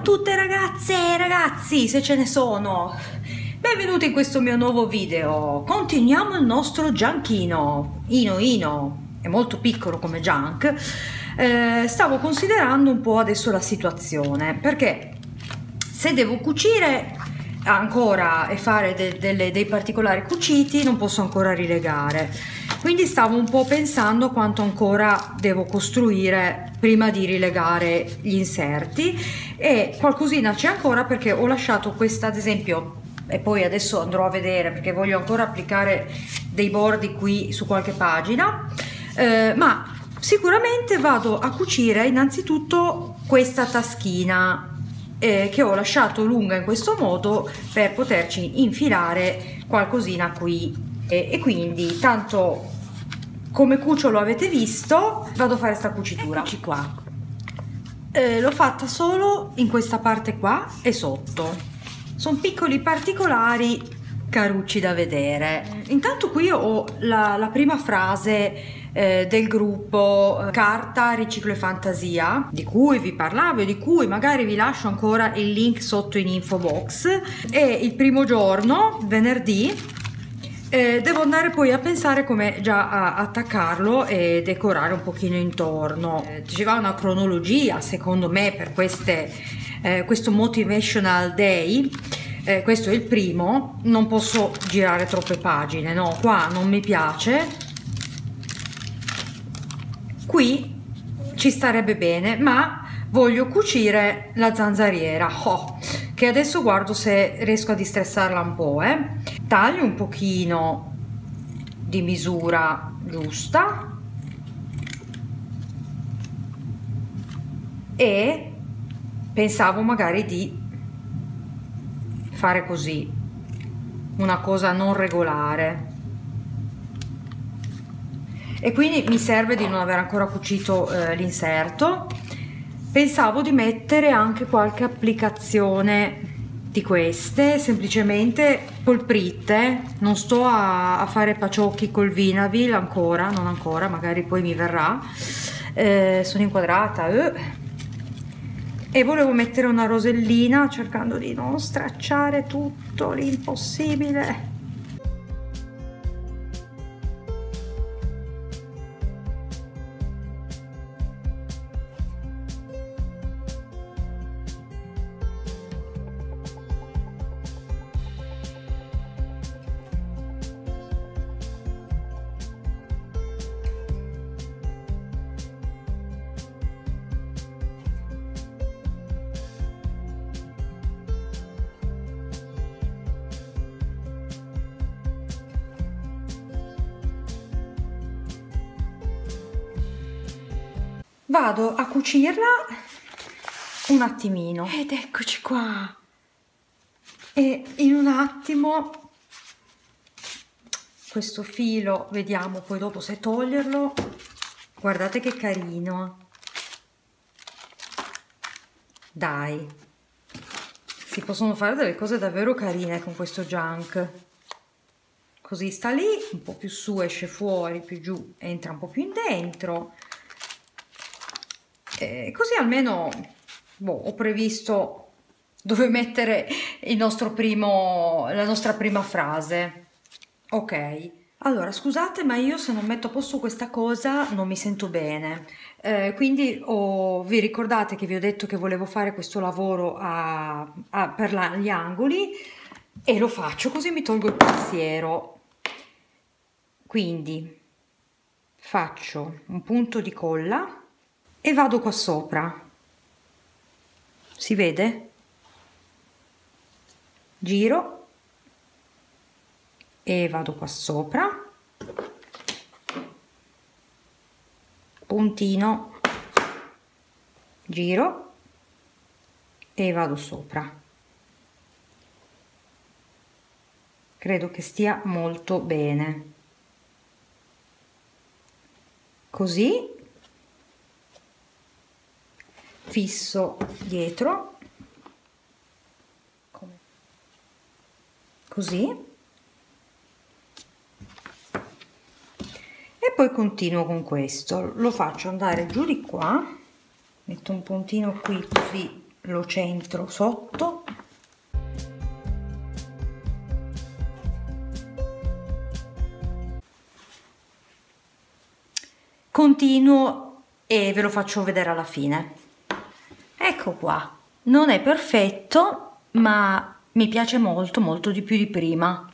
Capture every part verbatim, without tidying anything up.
tutte ragazze e ragazzi, se ce ne sono. Benvenuti in questo mio nuovo video. Continuiamo il nostro gianchino. Ino Ino è molto piccolo come junk. Eh, stavo considerando un po' adesso la situazione, perché se devo cucire ancora e fare de delle, dei particolari cuciti non posso ancora rilegare, quindi stavo un po' pensando quanto ancora devo costruire prima di rilegare gli inserti, e qualcosina c'è ancora perché ho lasciato questa ad esempio, e poi adesso andrò a vedere perché voglio ancora applicare dei bordi qui su qualche pagina, eh, ma sicuramente vado a cucire innanzitutto questa taschina Eh, che ho lasciato lunga in questo modo per poterci infilare qualcosina qui, e, e quindi tanto come cucio lo avete visto, vado a fare sta cucitura. Eccoci qua, eh, l'ho fatta solo in questa parte qua e sotto, sono piccoli particolari carucci da vedere. Intanto qui ho la, la prima frase eh, del gruppo eh, Carta, Riciclo e Fantasia, di cui vi parlavo e di cui magari vi lascio ancora il link sotto in info box. E il primo giorno, venerdì, eh, devo andare poi a pensare come già a attaccarlo e decorare un pochino intorno. Eh, ci va una cronologia secondo me per queste, eh, questo motivational day. Eh, questo è il primo, non posso girare troppe pagine, no, qua non mi piace, qui ci starebbe bene, ma voglio cucire la zanzariera, oh, che adesso guardo se riesco a distressarla un po', eh. Taglio un pochino di misura giusta e pensavo magari di fare così, una cosa non regolare, e quindi mi serve di non aver ancora cucito eh, l'inserto. Pensavo di mettere anche qualche applicazione di queste, semplicemente col Pritt, non sto a, a fare paciocchi col Vinavil ancora, non ancora, magari poi mi verrà. Eh, sono inquadrata eh. E volevo mettere una rosellina cercando di non stracciare tutto l'impossibile. Vado a cucirla un attimino ed eccoci qua, e in un attimo questo filo vediamo poi dopo se toglierlo. Guardate che carino, dai, si possono fare delle cose davvero carine con questo junk. Così sta lì, un po' più su esce fuori, più giù entra un po' più in dentro. Eh, così almeno boh, ho previsto dove mettere il nostro primo, la nostra prima frase. Ok, allora scusate, ma io se non metto a posto questa cosa non mi sento bene, eh, quindi oh, vi ricordate che vi ho detto che volevo fare questo lavoro a, a, per la, gli angoli, e lo faccio così mi tolgo il pensiero. Quindi faccio un punto di colla e vado qua sopra, si vede? Giro e vado qua sopra, puntino, giro e vado sopra. Credo che stia molto bene così. Fisso dietro così e poi continuo con questo, lo faccio andare giù di qua, metto un puntino qui così lo centro sotto. Continuo e ve lo faccio vedere alla fine. Ecco qua, non è perfetto, ma mi piace molto molto di più di prima.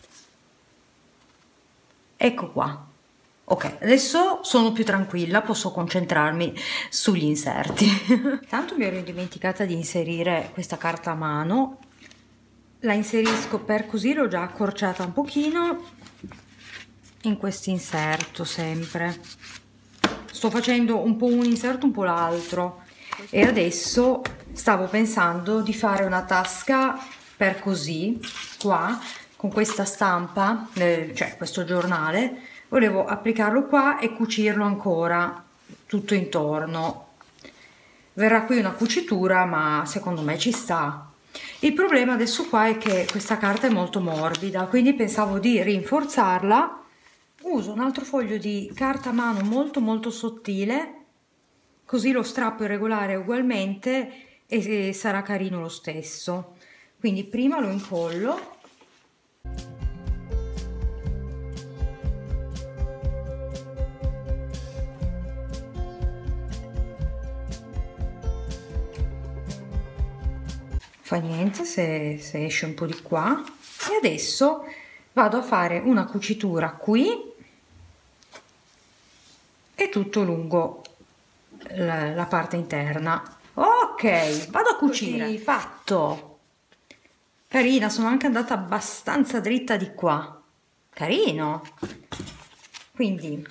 Ecco qua. Ok, adesso sono più tranquilla, posso concentrarmi sugli inserti. Tanto mi ero dimenticata di inserire questa carta a mano. La inserisco per così, l'ho già accorciata un pochino in questo inserto sempre. Sto facendo un po' un inserto, un po' l'altro, e adesso stavo pensando di fare una tasca per così qua con questa stampa, eh, cioè questo giornale. Volevo applicarlo qua e cucirlo ancora tutto intorno. Verrà qui una cucitura, ma secondo me ci sta. Il problema adesso qua è che questa carta è molto morbida, quindi pensavo di rinforzarla. Uso un altro foglio di carta a mano molto molto sottile, così lo strappo è regolare ugualmente e sarà carino lo stesso. Quindi prima lo incollo. Fa niente se, se esce un po' di qua. E adesso vado a fare una cucitura qui e tutto lungo la, la parte interna. Ok, vado a cucire. Così fatto. Carina, sono anche andata abbastanza dritta di qua. Carino. Quindi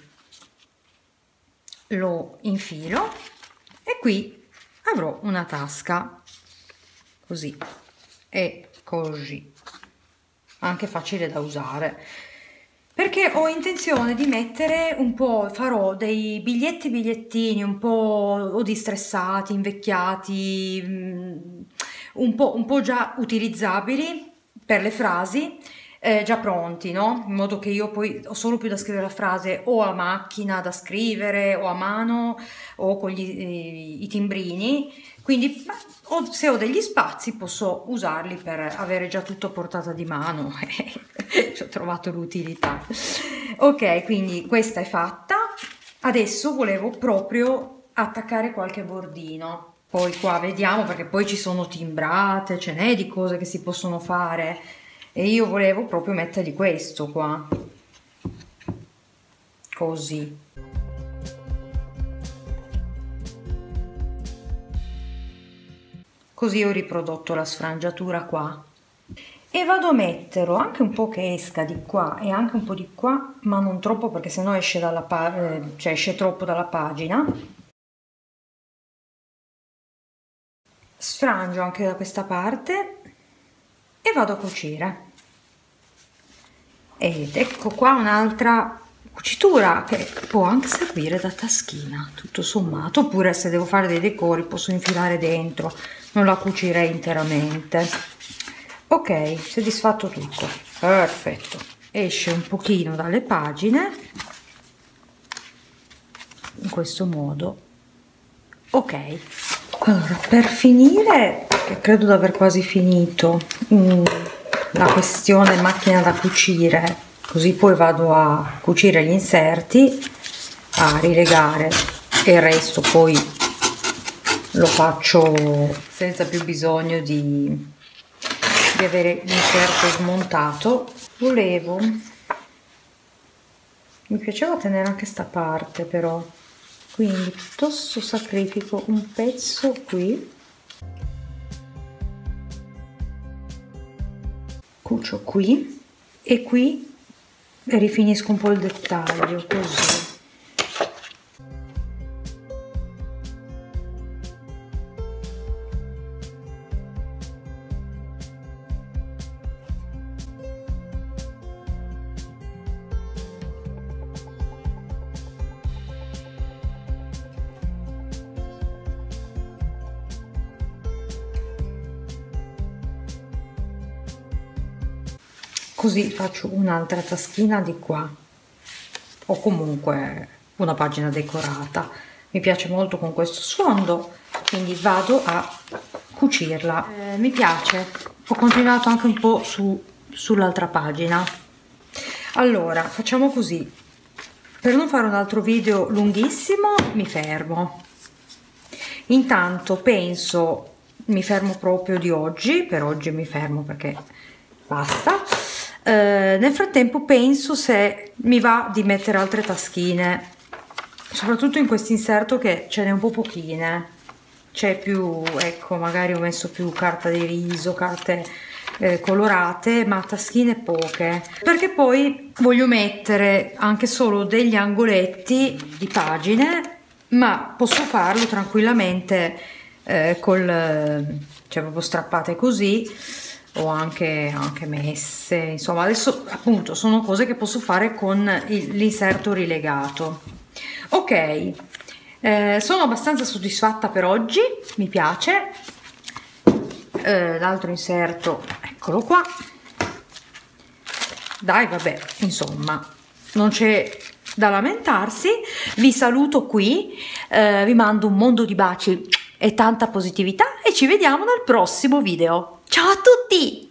lo infilo e qui avrò una tasca così e così, anche facile da usare, perché ho intenzione di mettere un po', farò dei biglietti bigliettini un po' o distressati, invecchiati, un po', un po' già utilizzabili per le frasi, eh, già pronti, no? In modo che io poi ho solo più da scrivere la frase o a macchina da scrivere o a mano o con gli, i, i timbrini, quindi o, se ho degli spazi posso usarli per avere già tutto a portata di mano. Ci ho trovato l'utilità. Ok, quindi questa è fatta. Adesso volevo proprio attaccare qualche bordino. Poi qua vediamo, perché poi ci sono timbrate, ce n'è di cose che si possono fare. E io volevo proprio mettergli questo qua. Così. Così ho riprodotto la sfrangiatura qua. E vado a metterlo anche un po' che esca di qua e anche un po' di qua, ma non troppo perché sennò esce dalla pa- cioè esce troppo dalla pagina. Sfrangio anche da questa parte e vado a cucire. Ed ecco qua un'altra cucitura che può anche servire da taschina, tutto sommato, oppure se devo fare dei decori posso infilare dentro, non la cucirei interamente. Ok, si è disfatto tutto, perfetto, esce un pochino dalle pagine in questo modo. Ok, allora per finire, che credo di aver quasi finito mm, la questione macchina da cucire, così poi vado a cucire gli inserti, a rilegare e il resto poi lo faccio senza più bisogno di di avere l'inserto smontato. Volevo, mi piaceva tenere anche sta parte, però quindi piuttosto sacrifico un pezzo qui, cucio qui e qui rifinisco un po' il dettaglio così. Così faccio un'altra taschina di qua, o comunque una pagina decorata. Mi piace molto con questo sfondo, quindi vado a cucirla. Eh, mi piace, ho continuato anche un po' su, sull'altra pagina. Allora facciamo così, per non fare un altro video lunghissimo mi fermo. Intanto penso, mi fermo proprio di oggi, per oggi mi fermo perché basta. Eh, nel frattempo penso se mi va di mettere altre taschine, soprattutto in questo inserto che ce n'è un po' pochine, c'è più, ecco, magari ho messo più carta di riso, carte eh, colorate, ma taschine poche, perché poi voglio mettere anche solo degli angoletti di pagine, ma posso farlo tranquillamente eh, col, cioè proprio strappate così, o anche, anche messe, insomma adesso appunto sono cose che posso fare con l'inserto rilegato. Ok, eh, sono abbastanza soddisfatta per oggi, mi piace. Eh, l'altro inserto, eccolo qua. Dai, vabbè, insomma non c'è da lamentarsi. Vi saluto qui, eh, vi mando un mondo di baci e tanta positività e ci vediamo nel prossimo video. Ciao a tutti!